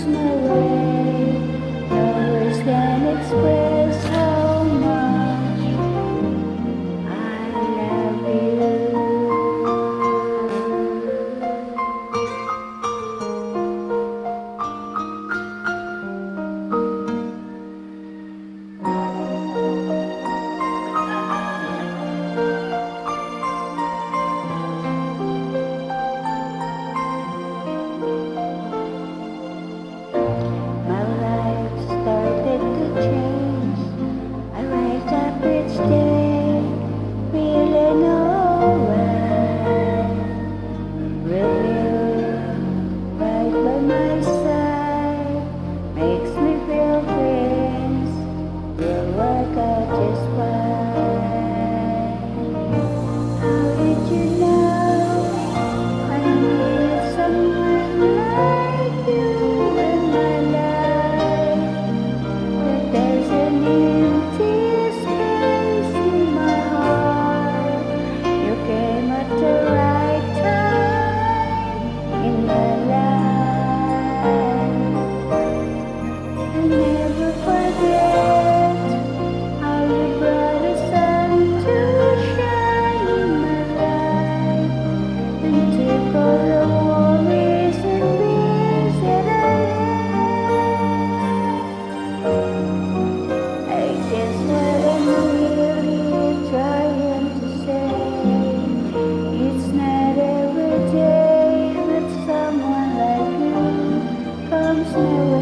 comes my way. No words can express how much I love you. My life started to change. I wake up each day feeling alright. With you right by my side makes me feel things will work out just fine. How did you know I needed someone like you in my life? That there's an empty space in my heart. You came at the right time in my life. I never forget how you brought the sun to shine in my life and took all the worries and fears that I had. I guess what I'm really trying to say, it's not every day that someone like you comes my way.